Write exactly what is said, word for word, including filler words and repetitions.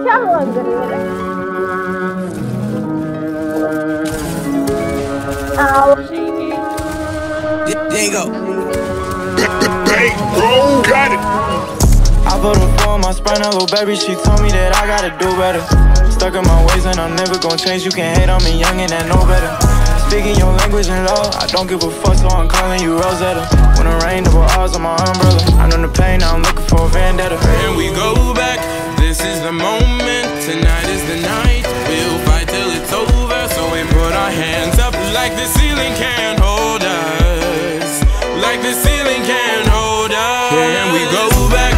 Come There you go. Hey, bro, got it. I put a four on my spine, little baby, she told me that I gotta do better. Stuck in my ways and I'm never gonna change. You can't hate on me, young and I know better. Speaking your language and law, I don't give a fuck, so I'm calling you Rosetta. When it rain, double R's on my umbrella. I know the pain, now I'm looking for a vendetta. And we go back, this is the moment. Tonight is the night, we'll fight till it's over. So we put our hands up like the ceiling can't hold us. Like the ceiling can't hold us. And we go back,